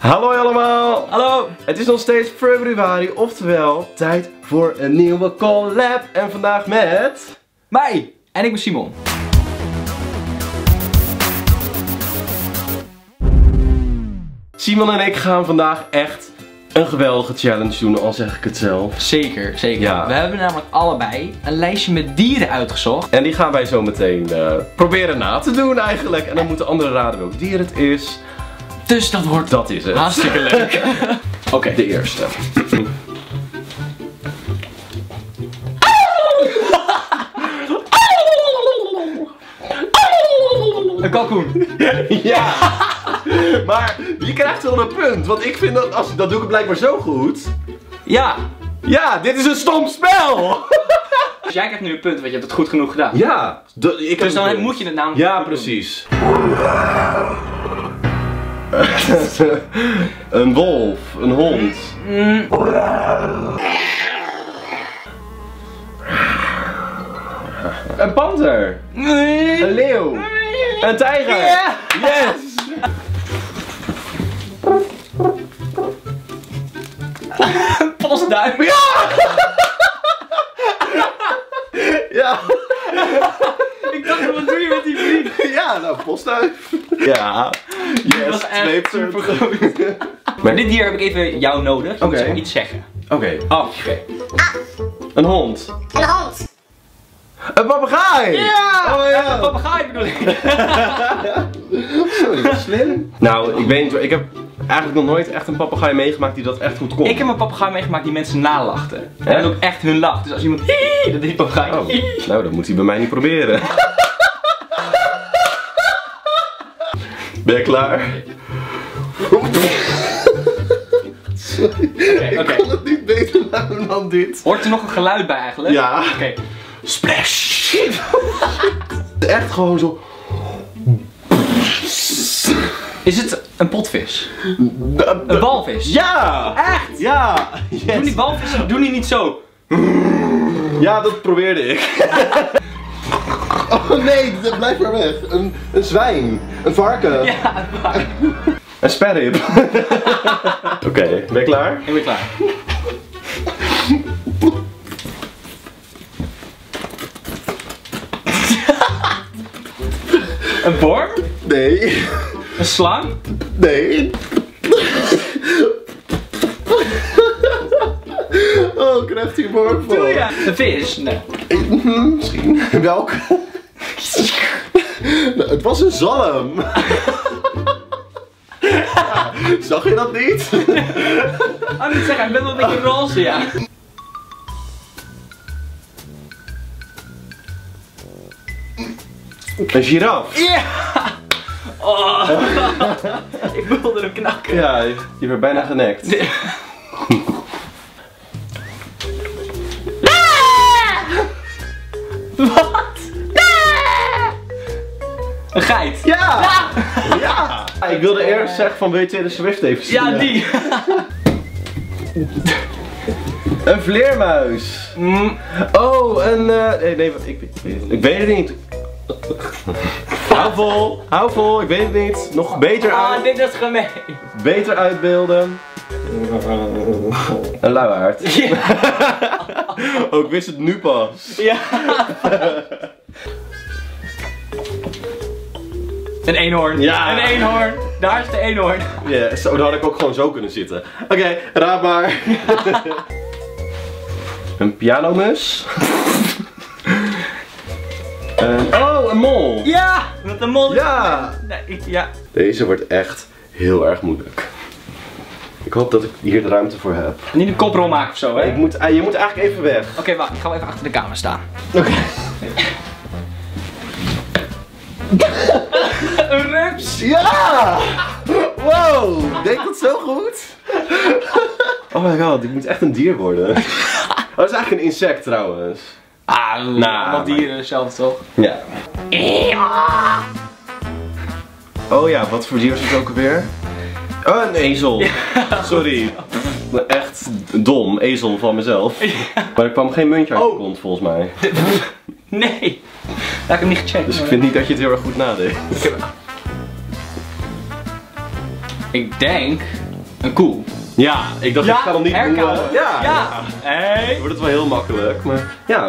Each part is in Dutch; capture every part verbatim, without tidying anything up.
Hallo allemaal! Hallo! Het is nog steeds februari, oftewel tijd voor een nieuwe collab. En vandaag met... Mij! En ik ben Simon. Simon en ik gaan vandaag echt een geweldige challenge doen, al zeg ik het zelf. Zeker, zeker. Ja. We hebben namelijk allebei een lijstje met dieren uitgezocht. En die gaan wij zo meteen uh, proberen na te doen eigenlijk. En dan moeten anderen raden welk dier het is. Dus dat wordt Dat is het. hartstikke leuk. Oké, okay, de eerste. Een kalkoen. Ja! Maar je krijgt wel een punt, want ik vind dat, als, dat doe ik blijkbaar zo goed. Ja. Ja, dit is een stom spel! Dus jij krijgt nu een punt, want je hebt het goed genoeg gedaan. Ja, de, ik Dus heb dan moet je het namelijk Ja, goed precies. Een wolf, een hond. Mm. Een panter. Nee. Een leeuw. Een tijger. Ja. Yes! Een postduif. Ja! Ja! Ik dacht, wat doe je met die vriend? Ja, nou, postduif. Ja. Yes, Dat was echt twee super punten. goed. Maar dit dier heb ik even jou nodig. Je Oké. moet zo iets zeggen. Oké. Okay. Oh, oké. Okay. Een hond. Een hond. Een papegaai! Ja! Oh ja! Een papegaai bedoel ik. Sorry, dat is slim. Nou, ik weet niet, ik heb eigenlijk nog nooit echt een papegaai meegemaakt die dat echt goed kon. Ik heb een papegaai meegemaakt die mensen nalachten. Hè? En ook echt hun lach. Dus als iemand hihi, dat deed papegaai. Oh, nou, dat moet hij bij mij niet proberen. Ben je klaar? Sorry, Oké, ik oké. kon het niet beter nadoen dan dit. Hoort er nog een geluid bij eigenlijk? Ja. Oké. Okay. Splash! Echt gewoon zo. Is het een potvis? Een walvis? Ja! Echt? Ja! Yes. Doen die walvissen, doen die niet zo? Ja, dat probeerde ik. Oh nee, blijf maar weg. Een, een zwijn. Een varken. Ja, maar. Een sperrip. Oké, okay, ben je klaar? Ik ben klaar. Een worm? Nee. Een slang? Nee. Oh, ik krijg hier worm voor. Doe je? Een vis? Nee. Misschien. Welke? Nou, het was een zalm. Ja, zag je dat niet? Oh, niet zeggen, ik ben wel een beetje roze, ja. Een giraf. Ja! Oh. Ik wilde hem knakken. Ja, je, je werd bijna genekt. Nee. Wat? Een geit. Ja! Ja! Ja! Ik wilde eerst zeggen van, wil je Taylor Swift even zien? Ja, die. Een vleermuis. Mm. Oh, een... Uh, nee, nee, ik, ik, ik weet het niet. Hou vol, hou vol, ik weet het niet. Nog beter Ah, uit, dit is gemeen. beter uitbeelden. Een luiaard. Ja. Oh, ik wist het nu pas. Ja. Een eenhoorn. Ja. Een eenhoorn. Daar is de eenhoorn. Ja, zo, dan had ik ook gewoon zo kunnen zitten. Oké, okay, raad maar. Een pianomus. Een, oh, een mol. Ja, met een mol. Ja. Nee, ik, ja. Deze wordt echt heel erg moeilijk. Ik hoop dat ik hier de ruimte voor heb. Niet een koprol maken of zo, hè? Ik moet, ah, je moet eigenlijk even weg. Oké, okay, wacht. Ik ga wel even achter de kamer staan. Oké. Okay. Een rups. Ja! Wow! Deed dat zo goed? Oh my god, ik moet echt een dier worden. Oh, dat is eigenlijk een insect trouwens. Ah, Nou, allemaal dieren hetzelfde toch? Ja. Oh ja, wat voor dier is het ook alweer? Oh, een ezel. Ja. Sorry. Echt dom, ezel van mezelf. Ja. Maar er kwam geen muntje uit de kont volgens mij. Nee. Dat heb ik hem niet gecheckt. Dus ik vind niet dat je het heel erg goed nadeed. Ik denk Een koe. Ja, ik dacht Ja, ik ga hem niet herkauwen. noemen. Ja, Ja. ja. Hey. Dan wordt het wel heel makkelijk, maar ja.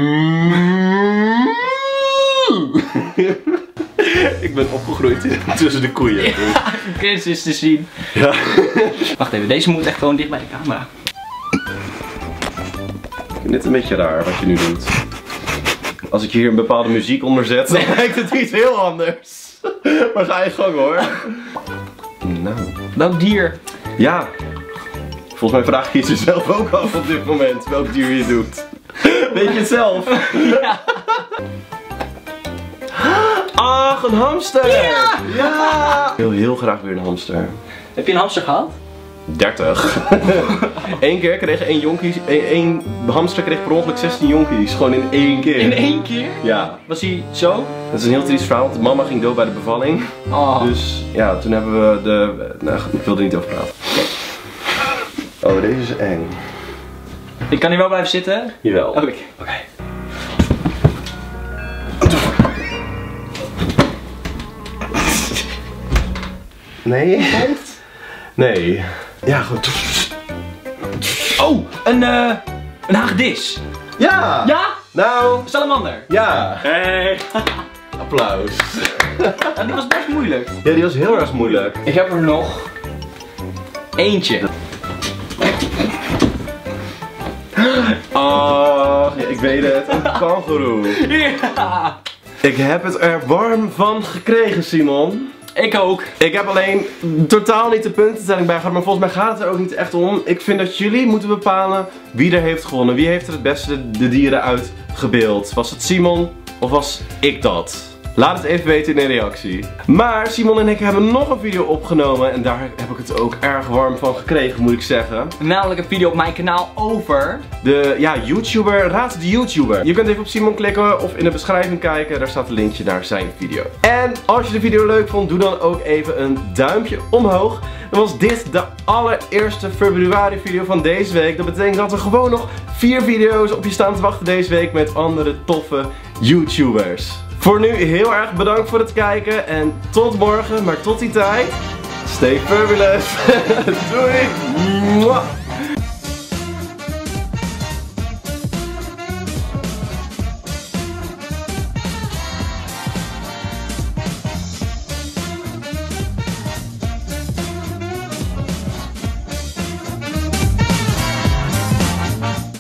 Ik ben opgegroeid tussen de koeien. Dus. Chris is te zien. Ja. Wacht even, deze moet echt gewoon dicht bij de camera. Net een beetje raar wat je nu doet. Als ik hier een bepaalde muziek onder zet, dan lijkt het iets heel anders. Maar ga je gang hoor. Nou. Welk dier? Ja. Volgens mij vraag je het jezelf ook af op dit moment, welk dier je doet. Weet je het zelf? Ja. Ach, een hamster! Ja! Ja! Ik wil heel graag weer een hamster. Heb je een hamster gehad? dertig. Eén keer kreeg één jonkie, één hamster kreeg per ongeluk zestien jonkies. Gewoon in één keer. In één keer? Ja. Was hij zo? Dat is een heel triest verhaal, want mama ging dood bij de bevalling. Oh. Dus ja, toen hebben we de... Nou, ik wil er niet over praten. Oh, deze is eng. Ik kan hier wel blijven zitten? Jawel. Oké. Oké. Okay. Nee? Nee. Ja, goed. Oh, een, uh, een hagedis. Ja! Ja? Nou, Salamander. ja. Hey. Applaus. Ja, die was best moeilijk. Ja, die was heel erg moeilijk. Ik heb er nog eentje. Oh, ik weet het. Een kangoeroe. Ja. Ik heb het er warm van gekregen, Simon. Ik ook. Ik heb alleen totaal niet de puntentelling bij gehad, maar volgens mij gaat het er ook niet echt om. Ik vind dat jullie moeten bepalen wie er heeft gewonnen. Wie heeft er het beste de, de dieren uitgebeeld? Was het Simon of was ik dat? Laat het even weten in de reactie. Maar Simon en ik hebben nog een video opgenomen en daar heb ik het ook erg warm van gekregen, moet ik zeggen. Namelijk een video op mijn kanaal over De, ja, YouTuber, raad de YouTuber. Je kunt even op Simon klikken of in de beschrijving kijken, daar staat een linkje naar zijn video. En als je de video leuk vond, doe dan ook even een duimpje omhoog. Dan was dit de allereerste februari video van deze week. Dat betekent dat er gewoon nog vier video's op je staan te wachten deze week met andere toffe YouTubers. Voor nu heel erg bedankt voor het kijken en tot morgen, maar tot die tijd, stay fabulous. Doei! Mwah.